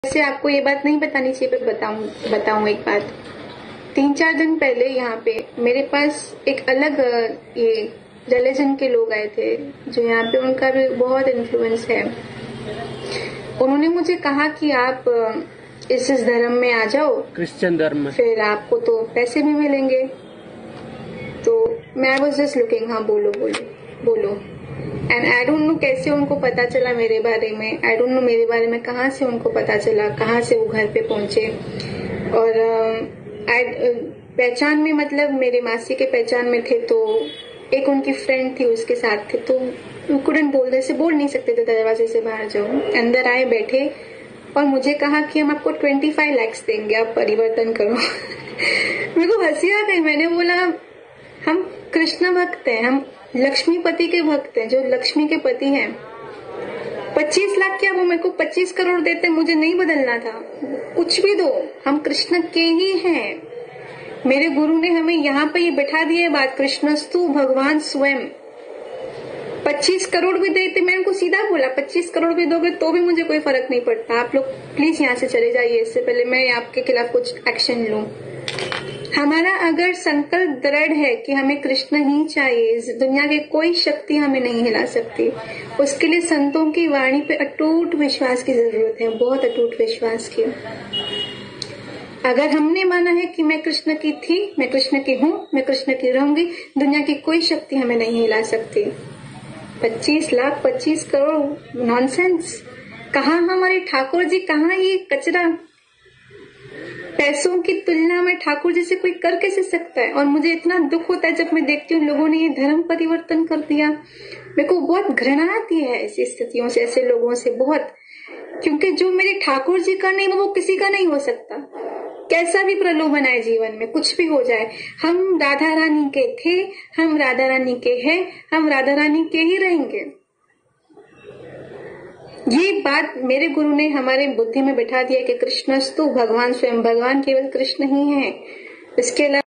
वैसे आपको ये बात नहीं बतानी चाहिए, पर बताऊं एक बात। 3-4 दिन पहले यहाँ पे मेरे पास एक अलग ये रिलीजन के लोग आए थे, जो यहाँ पे उनका भी बहुत इन्फ्लुएंस है। उन्होंने मुझे कहा कि आप इस धर्म में आ जाओ, क्रिश्चियन धर्म में, फिर आपको तो पैसे भी मिलेंगे। तो मैं आई वॉज जस्ट लुकिंग, हाँ बोलो बोलो बोलो। एंड आई डोंट नो कैसे उनको पता चला मेरे बारे में, आई डोंट नो मेरे बारे में कहाँ से उनको पता चला, कहाँ से वो घर पे पहुंचे। और पहचान में मतलब मेरे मासी के पहचान में थे, तो एक उनकी फ्रेंड थी उसके साथ थे, तो वो कुडंट बोल रहे, बोल नहीं सकते थे दरवाजे से बाहर जाओ। अंदर आए, बैठे और मुझे कहा कि हम आपको 25 लाख देंगे, आप परिवर्तन करो। मेरे को हंसी आ गई। मैंने बोला हम कृष्ण भक्त हैं, हम लक्ष्मीपति के भक्त हैं, जो लक्ष्मी के पति हैं। 25 लाख क्या, वो मेरे को 25 करोड़ देते, मुझे नहीं बदलना था। कुछ भी दो, हम कृष्ण के ही हैं। मेरे गुरु ने हमें यहाँ पे ये बैठा दिया है बात, कृष्णस्तु भगवान स्वयं। 25 करोड़ भी देते, मैं उनको सीधा बोला 25 करोड़ भी दोगे तो भी मुझे कोई फर्क नहीं पड़ता, आप लोग प्लीज यहाँ से चले जाइए, इससे पहले मैं आपके खिलाफ कुछ एक्शन लूं। हमारा अगर संकल्प दृढ़ है कि हमें कृष्ण ही चाहिए, इस दुनिया की कोई शक्ति हमें नहीं हिला सकती, उसके लिए संतों की वाणी पे अटूट विश्वास की जरूरत है, बहुत अटूट विश्वास की। अगर हमने माना है कि मैं कृष्ण की थी, मैं कृष्ण की हूँ, मैं कृष्ण की रहूंगी, दुनिया की कोई शक्ति हमें नहीं हिला सकती। 25 लाख 25 करोड़ नॉनसेंस। कहाँ हमारे ठाकुर जी, कहाँ ये कचरा। पैसों की तुलना में ठाकुर जी से कोई कर कैसे सकता है। और मुझे इतना दुख होता है जब मैं देखती हूँ लोगों ने ये धर्म परिवर्तन कर दिया। मेरे को बहुत घृणा आती है ऐसी स्थितियों से, ऐसे लोगों से बहुत, क्योंकि जो मेरे ठाकुर जी का नहीं वो किसी का नहीं हो सकता। कैसा भी प्रलोभन आए जीवन में, कुछ भी हो जाए, हम राधा रानी के थे, हम राधा रानी के हैं, हम राधा रानी के ही रहेंगे। ये बात मेरे गुरु ने हमारे बुद्धि में बिठा दिया कि कृष्णस्तु भगवान स्वयं, भगवान केवल कृष्ण ही है, इसके अलावा